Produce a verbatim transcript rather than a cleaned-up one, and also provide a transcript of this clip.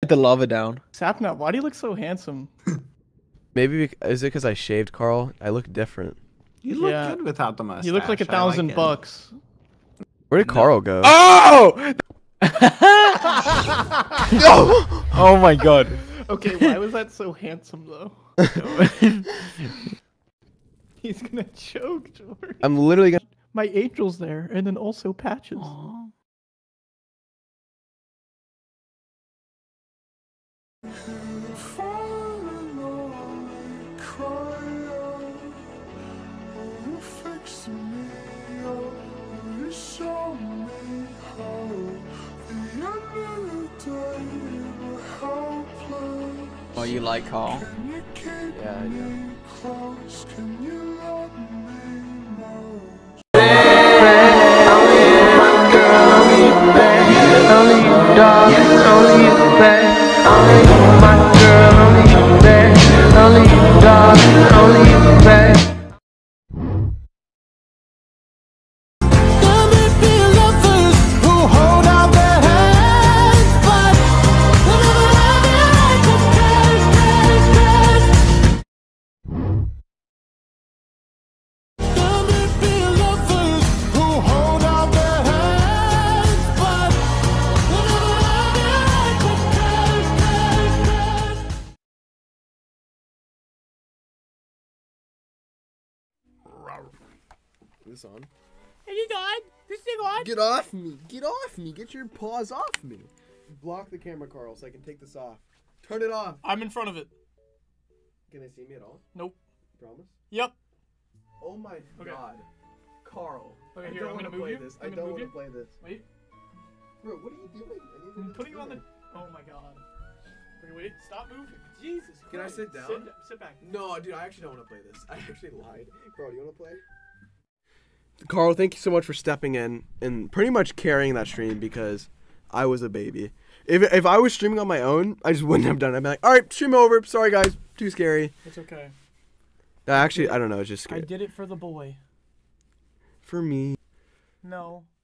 the lava down. Sapnap, why do you look so handsome? Maybe bec- is it because I shaved, Carl? I look different. You look Yeah. good without the mustache. You look like a I like thousand it. bucks. Where did Carl go? Oh! Oh my god. Okay, why was that so handsome though? He's gonna choke, George. I'm literally gonna. My angel's there, and then also Patches. Oh, you like Carl? Yeah, I do. Only you, darling, only you, babe. Only you, my girl, only you, babe. Only you, darling, only you, babe. There may be lovers who hold out their hands, but they'll never love you like a friend, friend, friend. There may be lovers who hold out their hands, but they'll never love you like a friend, friend, friend. This on? Are you on? This thing on? Get off me! Get off me! Get your paws off me! Block the camera, Carl, so I can take this off. Turn it off. I'm in front of it. Can they see me at all? Nope. Promise? Yep. Oh my Okay. god. Carl. Okay, I here, don't I'm want to gonna move play you. this. I'm I gonna don't move want to you. play this. Wait. Bro, what are you doing? I need I'm to putting you on the. there. Oh my god. Okay, wait. Stop moving. Jesus. Can I Christ. sit down? Sit, sit back. No, dude, I actually don't want to play this. I actually lied. Carl, do you want to play? Carl, thank you so much for stepping in and pretty much carrying that stream because I was a baby. If if I was streaming on my own, I just wouldn't have done it. I'd be like, all right, stream over. Sorry, guys. Too scary. It's okay. Uh, actually, I don't know. It's just I scary. did it for the boy. For me. No.